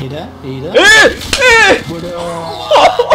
Mira, mira. Bro.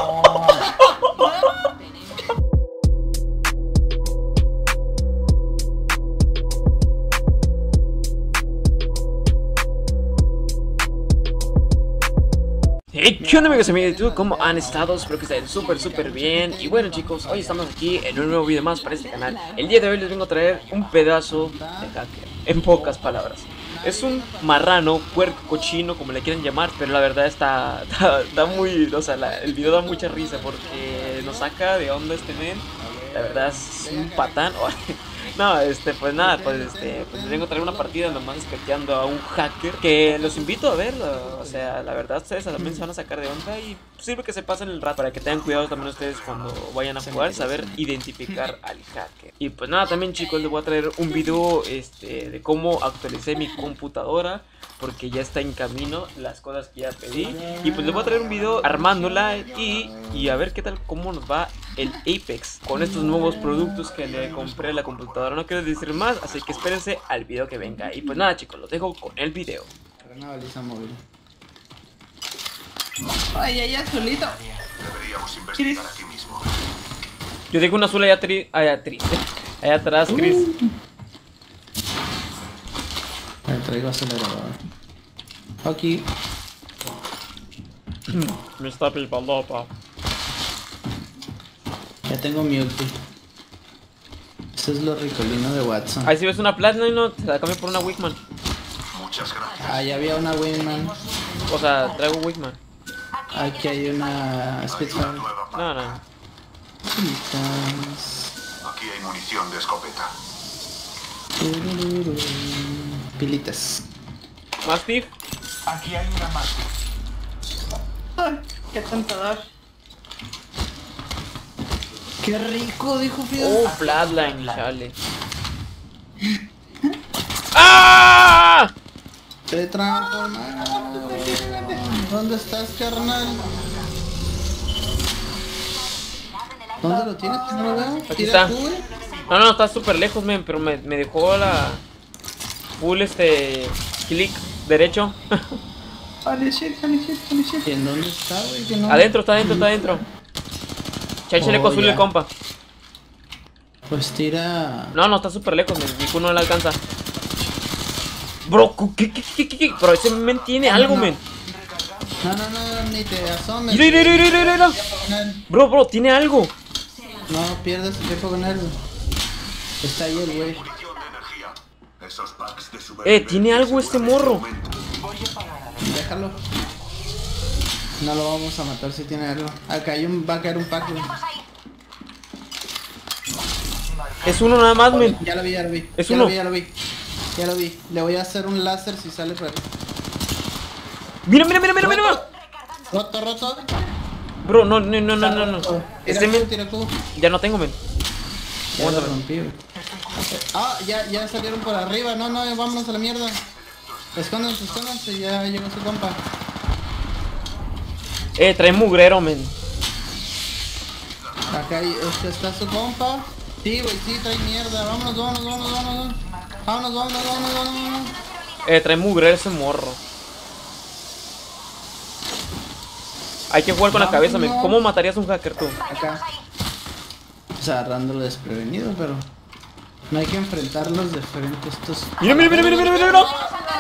¿Qué onda, amigos y amigas de YouTube? ¿Cómo han estado? Espero que estén súper bien. Y bueno, chicos, hoy estamos aquí en un nuevo video más para este canal. El día de hoy les vengo a traer un pedazo de hacker, en pocas palabras. Es un marrano, puerco, cochino, como le quieran llamar, pero la verdad está muy... O sea, el video da mucha risa porque nos saca de onda este men. La verdad es un patán. No, pues nada, pues les vengo a traer una partida nomás espeteando a un hacker que los invito a verlo. O sea, la verdad ustedes también se van a sacar de onda y sirve que se pasen el rato para que tengan cuidado también ustedes cuando vayan a jugar, saber identificar al hacker. Y pues nada, también chicos, les voy a traer un video de cómo actualicé mi computadora, porque ya está en camino las cosas que ya pedí. Y pues les voy a traer un video armándola y a ver qué tal, cómo nos va el Apex con estos nuevos productos que le compré a la computadora. No quiero decir más, así que espérense al video que venga. Y pues nada, chicos, los dejo con el video. Una baliza móvil. Ay, ya solito. Deberíamos investigar aquí mismo. Yo dejo una azul allá atrás, Chris. Me traigo acelerador. Aquí. Me está pipando, pa. Ya tengo mi ulti. Eso es lo ricolino de Watson. Ahí si ves una Platinum, no, te la cambio por una Wigman. Muchas gracias. Ahí había una Wingman. O sea, traigo Wigman. Aquí hay una Spitfire. No. Aquí hay munición de escopeta. Pilitas. Mastiff. Aquí hay una más. Ay, qué tentador. Qué rico, dijo Fido. Oh, Flatline, chale. ¡Ah! Te transformaron. ¿Dónde estás, carnal? ¿Dónde lo tienes? No lo veo. Aquí Tira está. tú, güey. No, está súper lejos, men, pero me dejó la full clic derecho. Holy shit. ¿Y en dónde está, güey? Que no. Adentro, está adentro. Cháchale con azul ya. el compa. Pues tira. No, está súper lejos, men. Mi Q no le alcanza. Bro, ¿qué? Pero ese men tiene algo, men. No, ni te asomes. Mira. Bro, tiene algo. No pierdas el tiempo con él. Está ahí el güey. Munición de energía. Esos packs de Tiene algo este morro. Déjalo. No lo vamos a matar si tiene algo. Acá va a caer un pack, güey. Es uno nada más, men. Ya lo vi. Es ya uno. Lo vi. Le voy a hacer un láser si sale por aquí. Mira. Roto. Bro, no. Tira tira tú. Ya no tengo, men. Ya lo Aguántame. rompí, güey. Ah, ya salieron por arriba. No, vámonos a la mierda. Escóndanse, ya llegó su compa. Trae mugrero, men. Acá está su compa. Sí, güey, sí, trae mierda. Vámonos. Trae mugrero ese morro. Hay que jugar con la cabeza, men. ¿Cómo matarías a un hacker tú? Acá. O sea, agarrándolo desprevenido, pero no hay que enfrentarlos de frente estos. Mira. ¡Lol!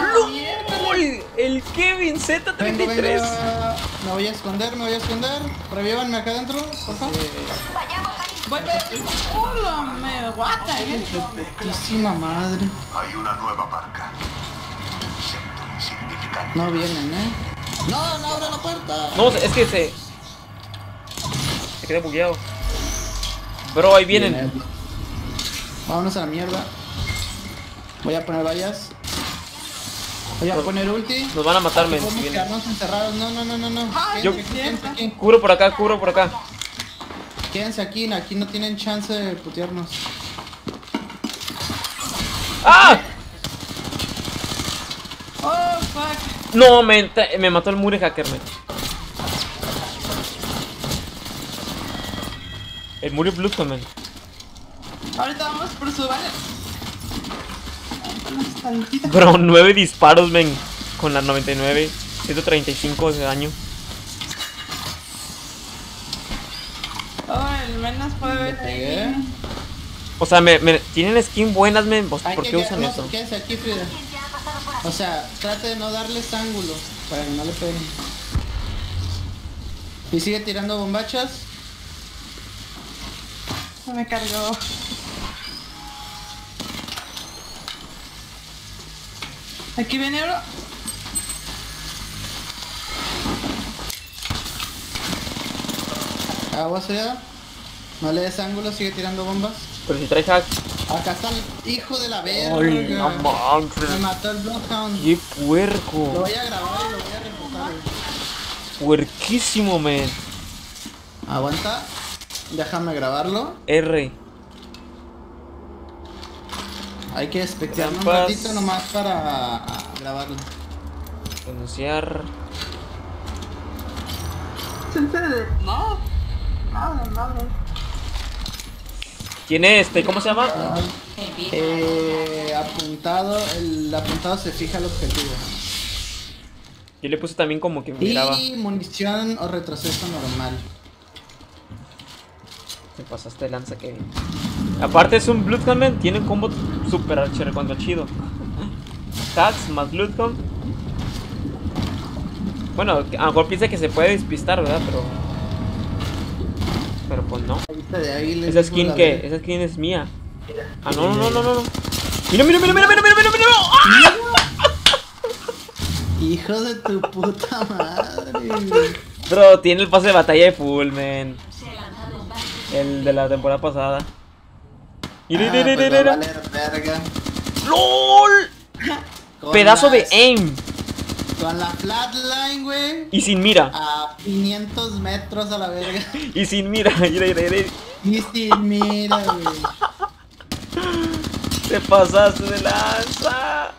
El Kevin Z33. Vengo. Me voy a esconder. Revívanme acá adentro, por favor. Voy hola, me guata, Putísima madre. Hay una nueva marca. Sector insignificante. No vienen, No abre la puerta. No, es que se queda bugueado. Bro, ahí vienen. Vámonos a la mierda. Voy a poner vallas. Voy a poner ulti. Nos van a matar, men. Podemos quedarnos encerrados. No. Yo- Quédense aquí. Cubro por acá. Quédense aquí. Aquí no tienen chance de putearnos. ¡Ah! Oh, fuck. No, men, me mató el mure hacker, men. El mure Bluetooth, men. Ahorita vamos por su vale. Bro, 9 disparos, men. Con la 99. 135 de daño. Oh, el menos puede ver Pegué. ahí. O sea, tienen skin buenas, men. ¿Por qué usan eso? Quédese aquí, Frida. O sea, trate de no darles ángulo para que no le peguen. Y sigue tirando bombachas. Me cargó. Aquí viene bro. Agua Frida. No le des ángulo, sigue tirando bombas. Pero si trae hack. Acá está el hijo de la verga. Ay, no Me manches. mató el Bloodhound. Qué Lo puerco. voy a grabar y lo voy a reportar. Puerquísimo, men. Aguanta. Déjame grabarlo. R. Hay que espectear un Trampas. ratito nomás para grabarlo. Denunciar. No. No. Tiene ¿cómo se llama? Apuntado, el apuntado se fija al objetivo. Yo le puse también como que miraba. Y munición o retroceso normal. Te pasaste de lanza, Kevin. Aparte es un Bloodhound, man. Tiene un combo super archer cuando chido. Hacks más Bloodhound. Bueno, a lo mejor piensa que se puede despistar, ¿verdad? Pero pues no. Vista de águila, ¿Esa hijo skin de la qué? verga. Esa skin es mía. Ah, no. Mira. ¡Ah! Hijo de tu puta madre, güey. Bro, tiene el pase de batalla de full, man. El de la temporada pasada. Pues va a valer verga. ¡LOL! Con Pedazo de las- aim. Con la flatline, güey. Y sin mira. A 500 metros a la verga. Y sin mira. Mira. Y sin mira, güey. Te pasaste de lanza.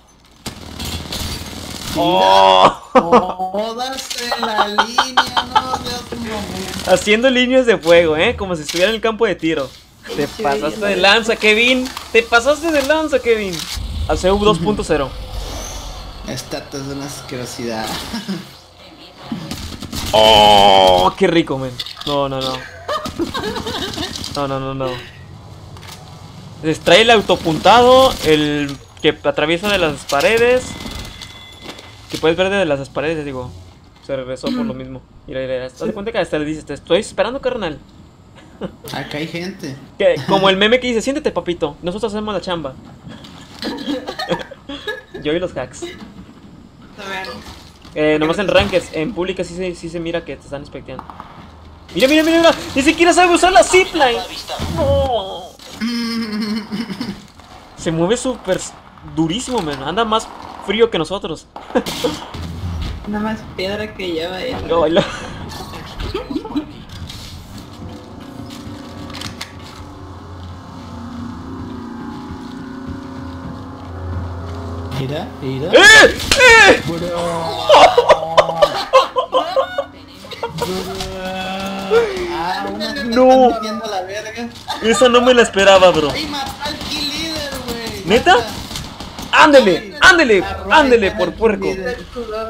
Oh. Todas en la línea, no seas mamón. Haciendo líneas de fuego, como si estuviera en el campo de tiro. Te pasaste de lanza, Kevin. Te pasaste de lanza, Kevin. Al CU 2.0. Esta es una asquerosidad. Oh, qué rico, men. No. Trae el autopuntado, el que atraviesa de las paredes. Que puedes ver de las paredes, digo. Se regresó por lo mismo. Mira. ¿Te das cuenta que hasta le dices, te estoy esperando, carnal? Acá hay gente. Que, como el meme que dice, siéntete, papito. Nosotros hacemos la chamba. Yo y los hacks. A ver. Nomás en rankeds, en pública sí se mira que te están expectando. Mira. Ni siquiera sabe usar la zipline. No. Se mueve súper durísimo, man. Anda más frío que nosotros. Nada más piedra que lleva él. No, baila. Mira. Una que No. te están metiendo a la verga. Esa no me la esperaba, bro. Ay, mató al kill leader, güey. ¿Neta? Ándele, por puerco. Líder.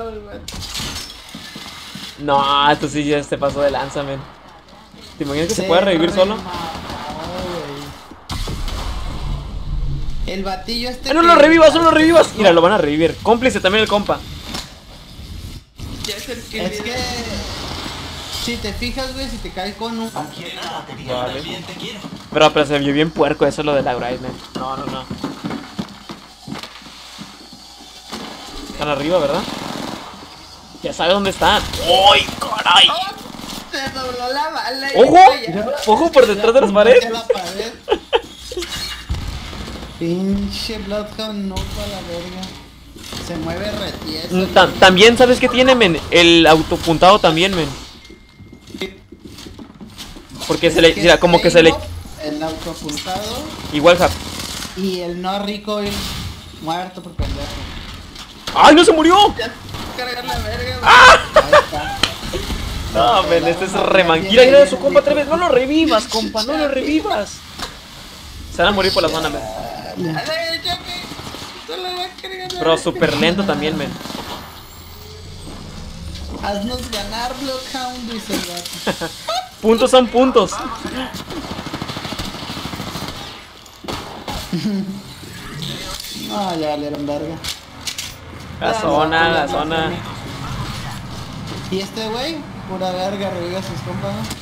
No, esto sí ya se pasó de lanza, man. ¿Te imaginas que se puede revivir solo? remató, güey. El batillo este. No lo revivas. Mira, lo van a revivir. Cómplice también el compa. Ya es el que Es que si te fijas, güey, si te cae con un Vale. Pero se vio bien puerco eso lo de la Grind, man. No. Están arriba, ¿verdad? Ya sabe dónde están. ¡Ay, caray! se dobló la bala. y ¡Ojo! ya. ¡Ojo por detrás de las paredes! la pared. Pinche Bloodhound no para la verga. Se mueve retieso. También, ¿sabes qué tiene, men? El autopuntado también, men. Porque se le... Mira, como que se le... El autoapuntado Igual, Hap. y el no recoil muerto por pendejo. ¡Ay, no se murió! Ya cargar la verga. Ahí está. No, men, este es remanquira. Mira su compa otra vez. No lo revivas, compa, no lo revivas. Se van a morir por la zona, men. Dale, choque. Solo va a cargar la Pero verga. súper lento también, men. Haznos ganar, Bloodhound, dice el vato. Puntos son puntos. Ah, ya valieron verga. La zona. Y este güey, pura verga, revive a sus compas, ¿no?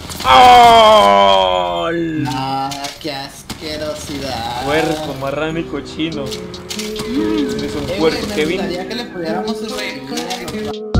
¡Oh! Ah, qué asquerosidad. Puerco, marrano y cochino. Eres un Güey, puerco, me Kevin. gustaría que le pudiéramos revivir.